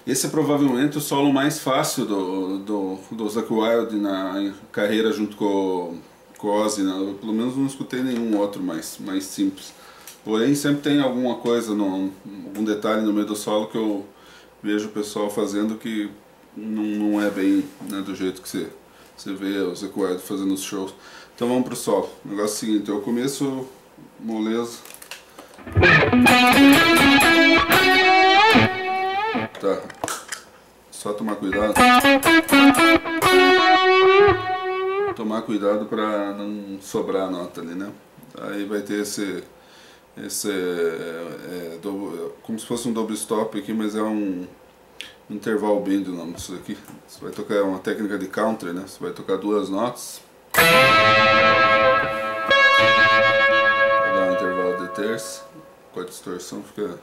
Esse é provavelmente o solo mais fácil do Zakk Wylde na carreira junto com o Ozzy, né? Eu, pelo menos não escutei nenhum outro mais simples. Porém sempre tem alguma coisa, algum detalhe no meio do solo que eu vejo o pessoal fazendo que não é bem, né, do jeito que você vê o Zakk Wylde fazendo os shows. Então vamos pro solo. O negócio é o seguinte, eu começo moleza. Tá. Só tomar cuidado. Tomar cuidado para não sobrar a nota ali, né? Aí vai ter como se fosse um double stop aqui, mas é um interval bend o nome disso aqui. Você vai tocar uma técnica de country, né? Você vai tocar duas notas. Vai dar um intervalo de terça. Com a distorção fica...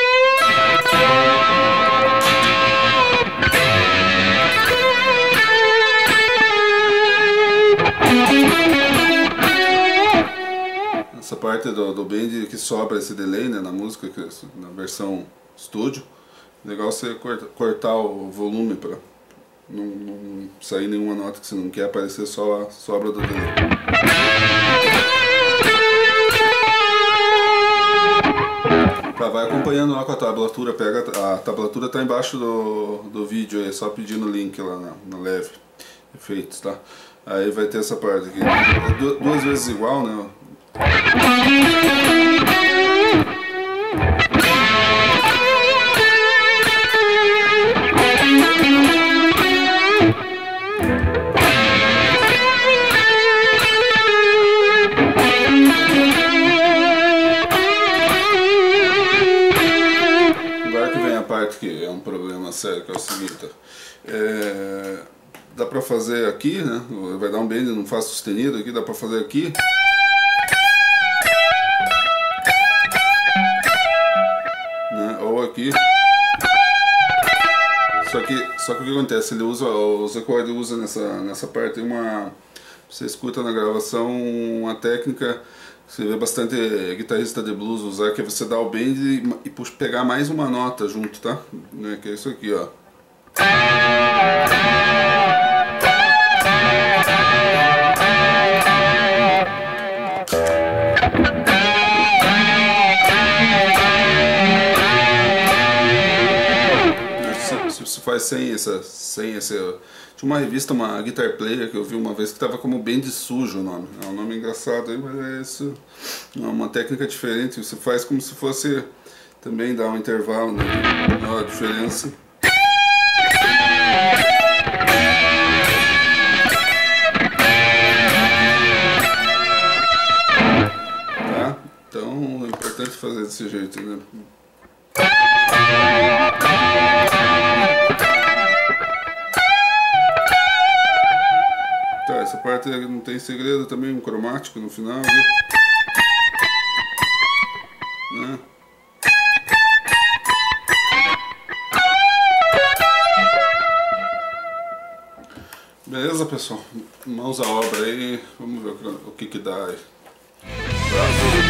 Essa parte do bend que sobra esse delay, né, na música, na versão estúdio, legal você cortar o volume para não sair nenhuma nota que você não quer, aparecer só a sobra do delay. Tá, vai acompanhando lá com a tablatura, a tablatura tá embaixo do vídeo aí, é só pedir no link lá na Leve Efeitos, tá? Aí vai ter essa parte aqui, duas vezes igual, né? Agora que vem a parte que é um problema sério, que é o seguinte, dá pra fazer aqui, né? Vai dar um bend num Fá sustenido aqui, dá pra fazer aqui. Né? Ou aqui. Só que o que acontece? O Zakk Wylde usa nessa parte você escuta na gravação uma técnica que você vê bastante guitarrista de blues usar, que é você dar o bend e pegar mais uma nota junto, tá? Né? Que é isso aqui, ó. Se faz sem esse... Tinha uma revista, uma Guitar Player que eu vi uma vez que tava como bend sujo o nome. É um nome engraçado aí, mas é isso. É uma técnica diferente. Você faz como se fosse também dar um intervalo, né? Olha a diferença. Tá? Então é importante fazer desse jeito, né? Tá, essa parte não tem segredo também, um cromático no final, viu? Né? Beleza, pessoal? Mãos à obra aí, vamos ver o que dá aí. Tá?